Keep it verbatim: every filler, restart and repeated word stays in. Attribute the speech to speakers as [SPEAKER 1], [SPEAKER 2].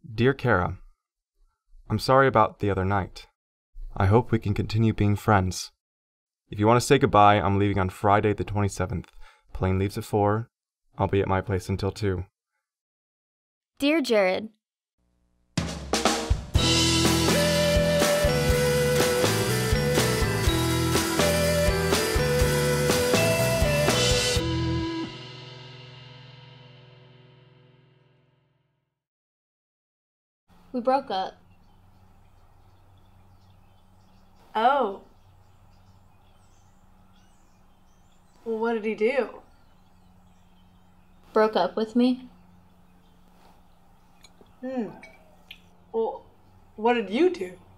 [SPEAKER 1] Dear Kara, I'm sorry about the other night. I hope we can continue being friends. If you want to say goodbye, I'm leaving on Friday the twenty-seventh. Plane leaves at four. I'll be at my place until two.
[SPEAKER 2] Dear Jared, we broke up.
[SPEAKER 3] Oh. Well, what did he do?
[SPEAKER 2] Broke up with me?
[SPEAKER 3] Hmm. Well, what did you do?